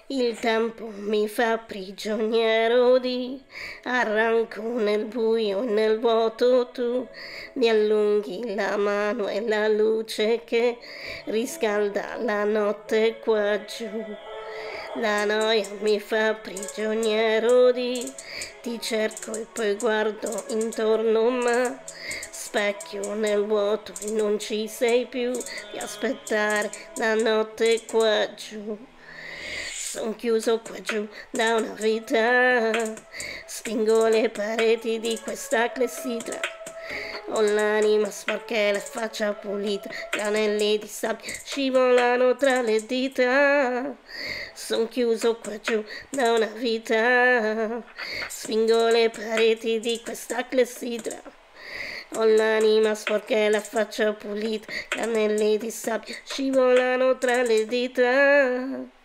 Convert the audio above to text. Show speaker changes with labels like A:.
A: Il tempo mi fa prigioniero di arranco nel buio e nel vuoto tu mi allunghi la mano e la luce che riscalda la notte qua giù. La noia mi fa prigioniero di ti cerco e poi guardo intorno ma specchio nel vuoto e non ci sei più di aspettare la notte qua giù. Son chiuso qua giù da una vita, spingo le pareti di questa clessidra. Ho l'anima sporca e la faccia pulita, gli anelli di sabbia scivolano tra le dita. Son chiuso qua giù da una vita, spingo le pareti di questa clessidra. Ho l'anima sporca e la faccia pulita, gli anelli di sabbia scivolano tra le dita.